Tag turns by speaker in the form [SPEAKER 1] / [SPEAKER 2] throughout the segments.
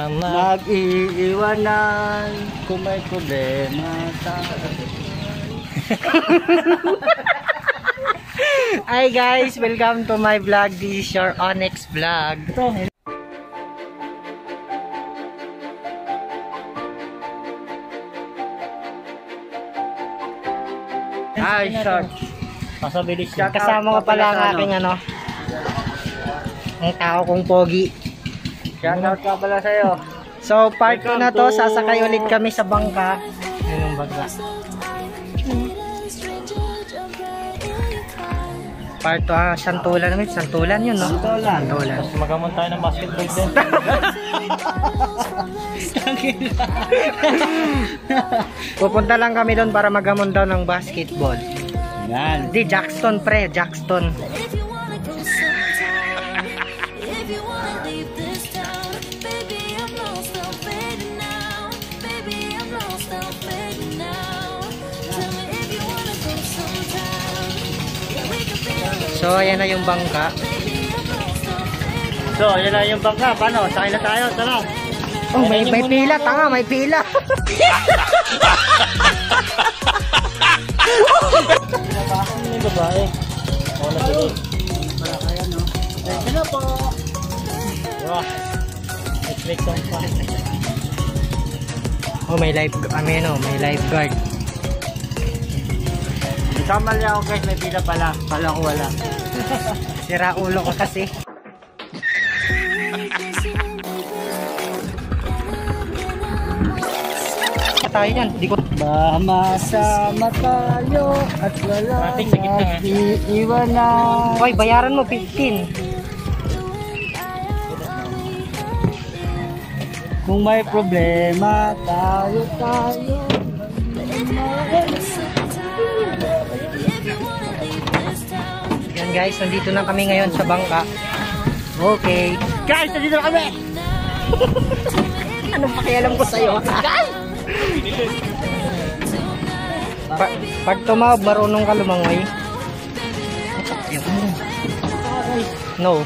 [SPEAKER 1] Mag-iiwanan kung may problema tayo.
[SPEAKER 2] Hi guys, welcome to my vlog. This is your Onyx vlog.
[SPEAKER 1] Hi, short. Pasabilis ka.
[SPEAKER 2] Kasama ko pala ang aking ang tao kong pogi.
[SPEAKER 1] Shoutout ka pala sa'yo.
[SPEAKER 2] So part 2 na to, sasakay ulit kami sa bangka. Yun ang bangka. Part 2, Santulan naman. Santulan yun, no?
[SPEAKER 1] Santulan.
[SPEAKER 2] Tapos
[SPEAKER 1] magamon tayo ng basketball din.
[SPEAKER 2] Pupunta lang kami doon para magamon daw ng basketball.
[SPEAKER 1] Yan.
[SPEAKER 2] Di, Jackson pre, Jackson. So, ayan na yung bangka.
[SPEAKER 1] So, ayan na yung bangka. Paano? Sakay na tayo. Tara.
[SPEAKER 2] Oh, may pila. Tanga, may pila.
[SPEAKER 1] May babae. Oo, nabili. Ayan po. Diba? Netflix song pa.
[SPEAKER 2] Oh, may lifeguard.
[SPEAKER 1] Kamal niya ako guys, may pila pala. Pala ko wala.
[SPEAKER 2] Sira ulo ko kasi. Tayo yan, di ko.
[SPEAKER 1] Masama tayo at wala iiwanan.
[SPEAKER 2] Hoy, bayaran mo 15.
[SPEAKER 1] Kung may problema, tayo.
[SPEAKER 2] Yan guys, nandito na kami ngayon sa bangka. Okay.
[SPEAKER 1] Guys, nandito na kami!
[SPEAKER 2] Anong pakialam ko sa'yo? Pag tumawag, marunong ka lumangoy. No.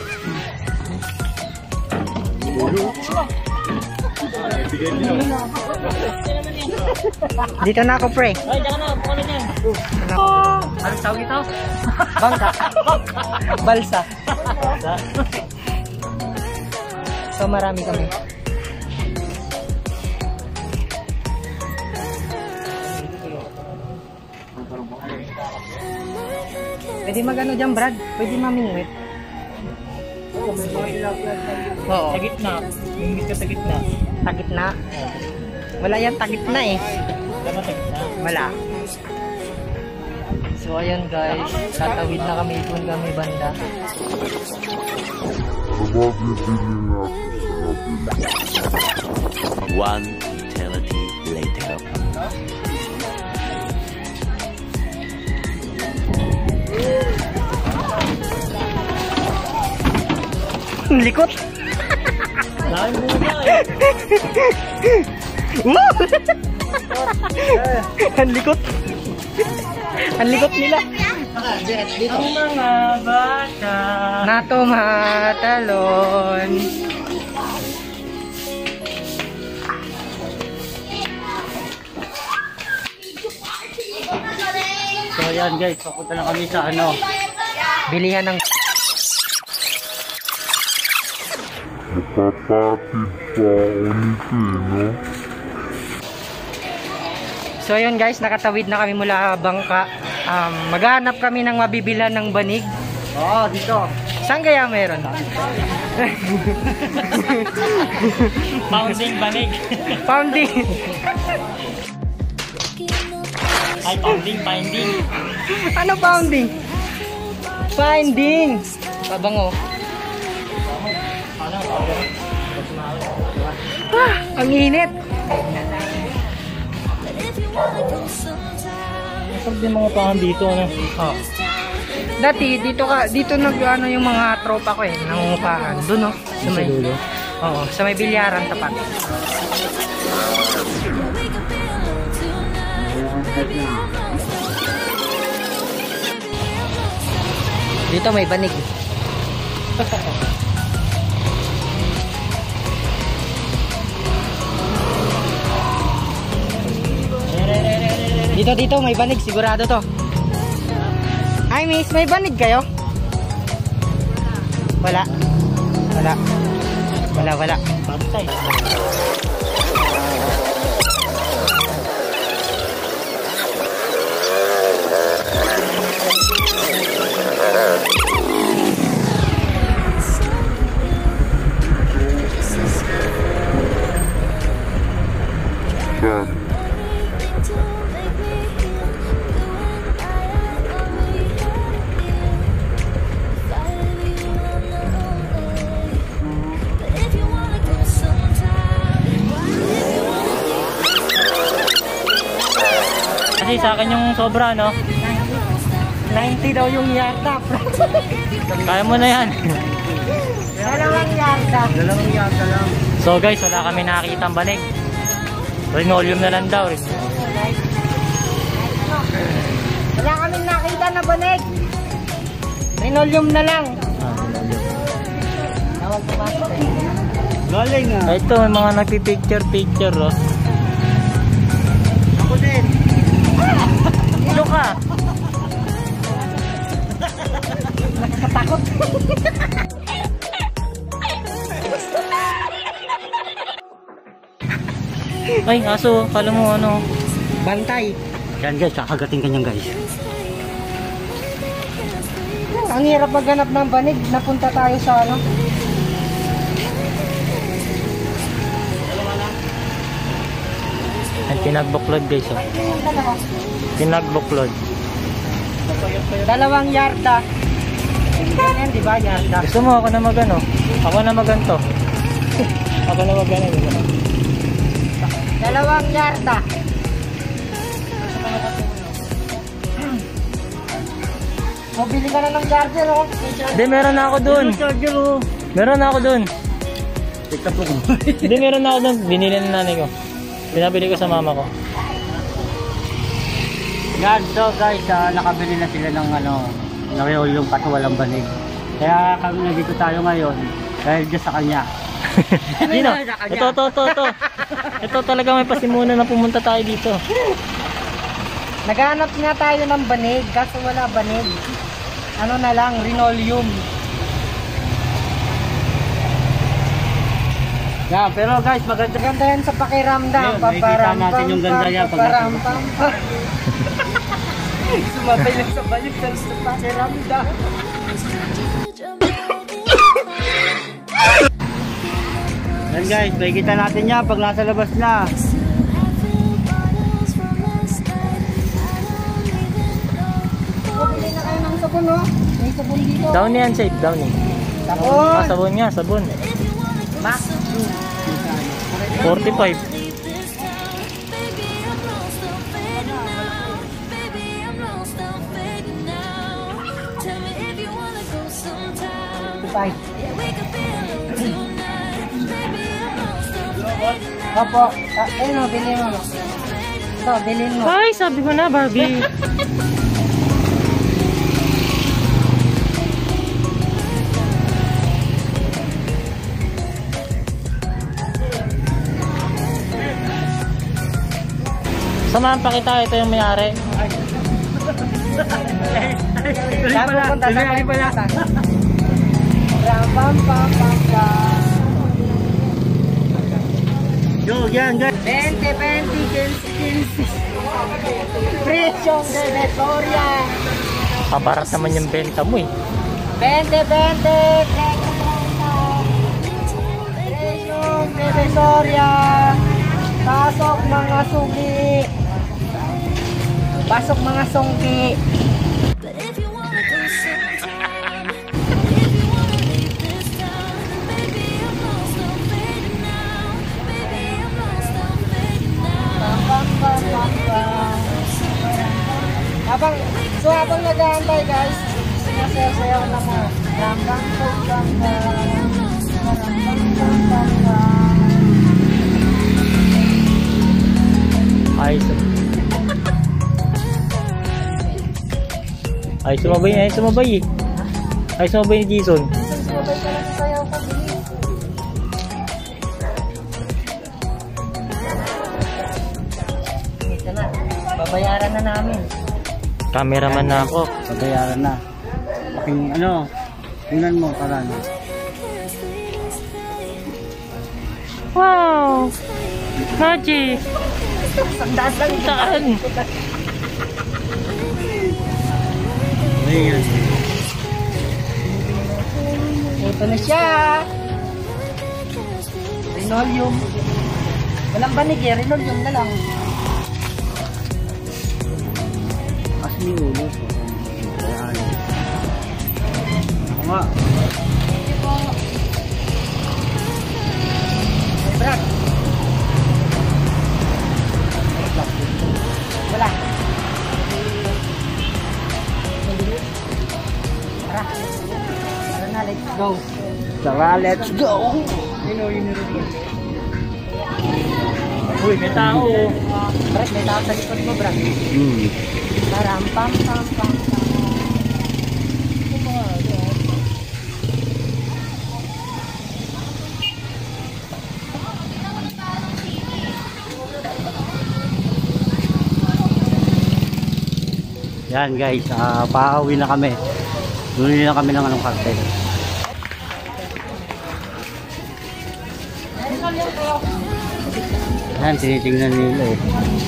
[SPEAKER 2] Dito na ako, pre.
[SPEAKER 1] Ay, diyan ka na. Pukunin niya. Anong tawag ito?
[SPEAKER 2] Bangka. Balsa. So, marami kami. Pwede magano dyan, Brad? Pwede mamingwit. Oo.
[SPEAKER 1] Sa gitna. Mingit ka sa gitna.
[SPEAKER 2] Sa gitna? Wala yan, tagitna eh.
[SPEAKER 1] Wala sa gitna?
[SPEAKER 2] Wala. So ayun guys, tatawid na kami doon kami banda.
[SPEAKER 3] One eternity later.
[SPEAKER 2] Likot!
[SPEAKER 1] Lain mo na eh.
[SPEAKER 2] Ang likot! Ang likot nila!
[SPEAKER 1] Ang mga bata
[SPEAKER 2] na tumatalon.
[SPEAKER 1] So ayan guys, papunta na kami sa
[SPEAKER 2] Bilihan ng
[SPEAKER 4] Magpapatid pa ako nito no?
[SPEAKER 2] So ayun guys, nakatawid na kami mula bangka. Maghanap kami ng mabibilhan ng banig.
[SPEAKER 1] Oo, dito.
[SPEAKER 2] Saan kaya meron?
[SPEAKER 1] Pounding banig.
[SPEAKER 2] Pounding.
[SPEAKER 1] Ay, finding.
[SPEAKER 2] Ano pounding? Finding. Pabango. Ang init.
[SPEAKER 1] Pag din mga pangan dito,
[SPEAKER 2] Oh. Dati dito yung mga tropa ko nangungupahan. Doon no. Sa may
[SPEAKER 1] dulo.
[SPEAKER 2] Oo, sa may bilyaran tapat. Dito may banig. Dito, may banig. Sigurado to. Hi, miss. May banig kayo? Wala.
[SPEAKER 1] Pantay. Kasi sa akin yung sobra, no?
[SPEAKER 2] 90 daw yung yarda.
[SPEAKER 1] Kaya mo na yan.
[SPEAKER 2] Dalawang yarda.
[SPEAKER 1] So guys, wala kami nakakita ang banig. Linoleum na lang daw.
[SPEAKER 2] Wala kaming nakita na banig. Linoleum na lang. Bawal pumasok eh.
[SPEAKER 1] Galing ah. Ito, mga nagpipicture, oh.
[SPEAKER 2] Ako din.
[SPEAKER 1] Ilo ka.
[SPEAKER 2] Nakatakot.
[SPEAKER 1] Ay, aso, kala mo ano.
[SPEAKER 2] Bantay.
[SPEAKER 1] Yan guys, kakagating kanyan guys.
[SPEAKER 2] Ang hirap maghanap ng banig. Napunta tayo sa ano.
[SPEAKER 1] Ang tinagbuklod guys, oh. Tinagbuklod.
[SPEAKER 2] Dalawang yarda. Ganyan, di ba? Yarda.
[SPEAKER 1] Gusto mo ako na magano? Ako na maganto. Ako na magano.
[SPEAKER 2] Dalawang yarda. O, bili ka na ng charger, oh.
[SPEAKER 1] Hindi, meron na ako dun. Meron na ako dun. Hindi, meron na ako dun. Binili na nanay ko. Pinabili ko sa mama ko.
[SPEAKER 5] Yan, so guys, nakabili na sila ng yung pato walang banig. Kaya kami nandito tayo ngayon dahil dyan sa kanya.
[SPEAKER 1] Hindi na. Ito. Ito talaga may pasimuno na pumunta tayo dito.
[SPEAKER 2] Naghanap nga tayo ng banig, kaso wala banig. Ano na lang, linoleum.
[SPEAKER 5] Yeah, pero guys, maganda.
[SPEAKER 2] Maganda yan sa pakiramdam.
[SPEAKER 5] Ayun, makikita natin yung ganda yan pag
[SPEAKER 2] sumabay lang sa balik sa pakiramdam.
[SPEAKER 5] Yan guys, makikita natin yan pag nasa labas na.
[SPEAKER 2] Bili na kayo ng sabon, no? May sabon dito.
[SPEAKER 1] Down yan, safe. Down yan.
[SPEAKER 2] Sabon!
[SPEAKER 1] Sabon nga, sabon.
[SPEAKER 2] Max
[SPEAKER 1] 45.
[SPEAKER 2] Opo. Ayun o, bilhin mo. Ito, bilhin mo.
[SPEAKER 1] Ay, sabi ko na, Barbie. Samahan pa kita, ito yung may-ari.
[SPEAKER 2] Saan pupunta? Saan pupunta? Pam pam pam pam.
[SPEAKER 5] Yo, yan guys.
[SPEAKER 2] 20, 15. Presyong de Victoria.
[SPEAKER 1] Kabarat naman yung benta mo eh.
[SPEAKER 2] 20. Presyong de Victoria. Pasok mga sugi. Pasok mga sungki. Habang nag-aantay guys, sinasayaw na mo.
[SPEAKER 1] Ay, sumabay ni Jason.
[SPEAKER 2] Sumabay ka lang sa sayaw ka, bilis. Ito na. bayaran na namin.
[SPEAKER 1] Cameraman na ako.
[SPEAKER 5] Pagbayaran na. Ano, tingnan mo para ano.
[SPEAKER 1] Wow! Magic!
[SPEAKER 2] Sandaan lang.
[SPEAKER 1] Saan?
[SPEAKER 5] Ayan.
[SPEAKER 2] Ito na siya. Linoleum. Walang banig eh, linoleum na lang.
[SPEAKER 5] Kasi may ulo. Ayan. Ako nga.
[SPEAKER 2] Brad. Wala. Tara. Tara na, let's go.
[SPEAKER 5] Tara, let's go!
[SPEAKER 1] Uy, may tao.
[SPEAKER 2] Brad, may tao sa likod mo, Brad. Param, pam, pam, pam, pam.
[SPEAKER 5] Yan guys, pauwi na kami. Duli na kami ng anong cartel. Yan, tinitingnan nila eh.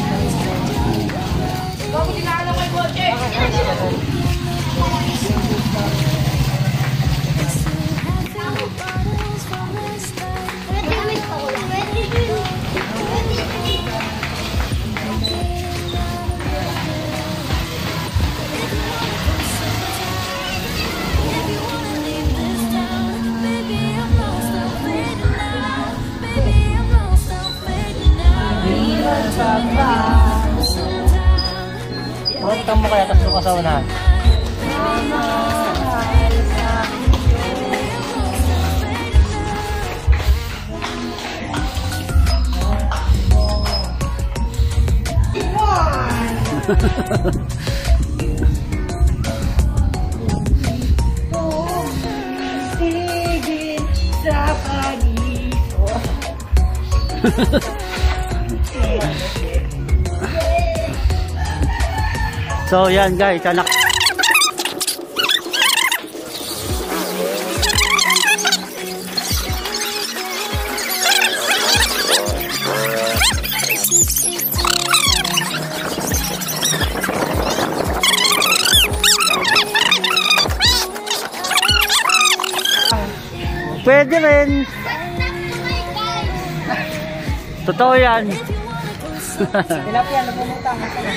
[SPEAKER 1] Punta mo kaya tapos ka sa unahan.
[SPEAKER 2] Sigil sa panito.
[SPEAKER 5] So yan guys, anak. Pwede rin. Totoo yan.
[SPEAKER 2] Tilapia, nabumutang.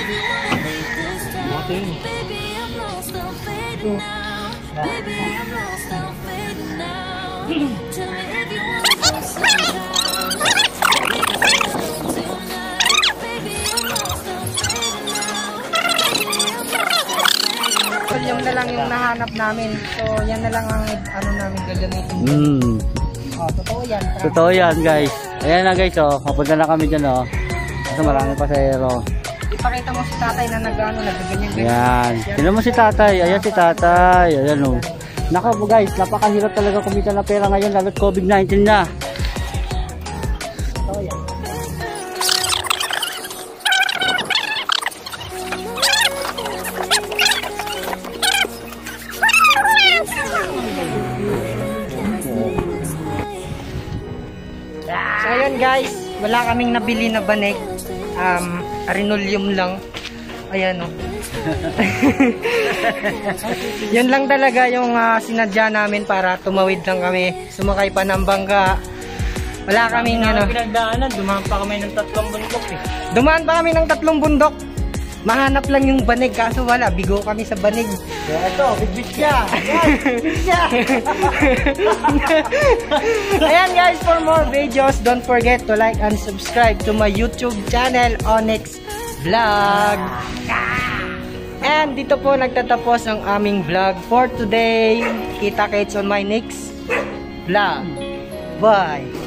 [SPEAKER 2] Yung na lang yung nahanap namin. So, yan na lang ang ano namin gagamitin. Oh, totoo yan.
[SPEAKER 5] Totoo yan guys. Ayan na guys oh, mapunta na kami dyan oh. Kasi marami pasahero.
[SPEAKER 2] Ipakita mo si tatay na nagganyan-ganyan.
[SPEAKER 5] Ayan. Tignan mo si tatay. Ayan si tatay. Ayan oh. Nako guys, napakahirap talaga kumita ng pera ngayon lalo't COVID-19 na.
[SPEAKER 2] Totoo yan. So ayun guys, wala kaming nabili na banig. Linoleum lang. Ayan o. Yun lang talaga yung sinadya namin para tumawid lang kami. Sumakay pa ng bangka. Wala kaming ano.
[SPEAKER 1] Pinagdaanan, dumaan pa kami ng 3 bundok eh.
[SPEAKER 2] Dumaan pa kami ng 3 bundok. Mahanap lang yung banig kaso wala. Bigo kami sa banig.
[SPEAKER 5] Ito, bigbit siya.
[SPEAKER 2] Ayan guys, for more videos, don't forget to like and subscribe to my YouTube channel, Onyx Vlog. And dito po nagtatapos ang aming vlog for today. Kita-kits on my next vlog. Bye!